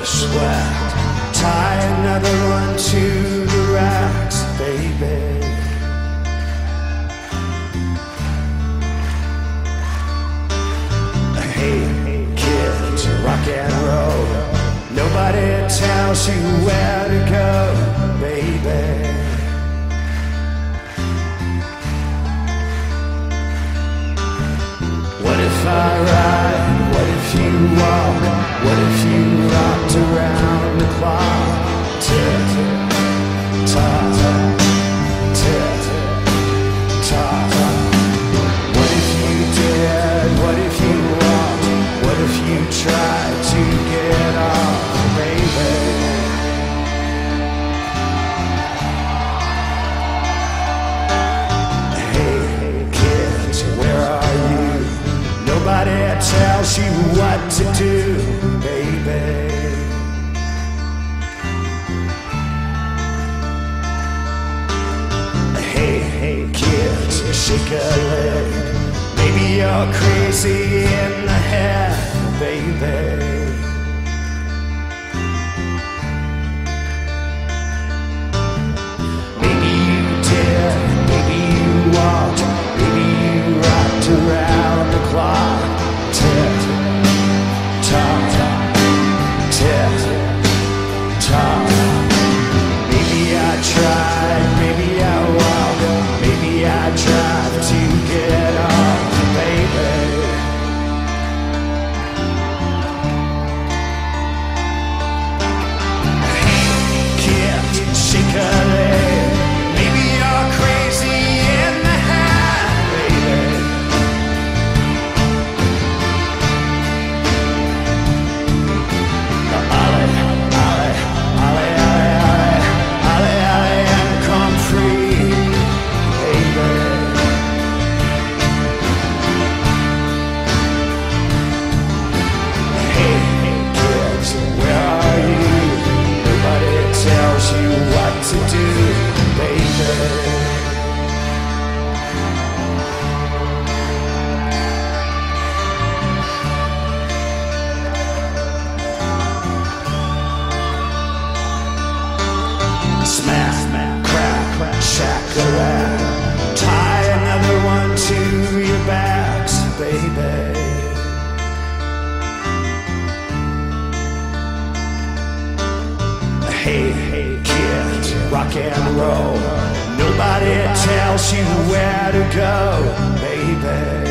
sweat. Tie another one to the racks, baby. Hey, kids, rock and roll. Nobody tells you where to go, baby. What if I ride? What if you walk? What if you rocked around the clock? Tick, tock, tick, tock. What if you did? What if you walked? What if you tried to get off, baby? Hey, kids, where are you? Nobody tells you what to do, baby. Hey, kids, shake a leg. Maybe you're crazy in the head, baby. Maybe you did, maybe you walked, maybe you rocked around the clock. Tick, tock, tick, tock. Maybe I tried, maybe I walked, maybe I tried to get off, baby. Hey, kid, shake a leg. Maybe you're crazy in the head, baby. To do, baby. Smack, crack, shack-a-lack. Tie another one to your backs, baby. Hey, kids, rock and roll. Nobody tells you where to go, baby.